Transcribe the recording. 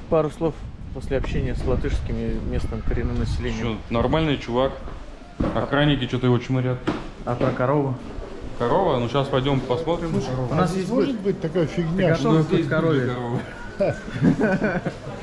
пару слов после общения с латышским и местным коренным населением. Что, нормальный чувак. Охранники что-то его чморят. А про корову? Корова? Ну сейчас пойдем посмотрим. У нас есть может быть такая фигня, Ты готов что быть корове? Корова.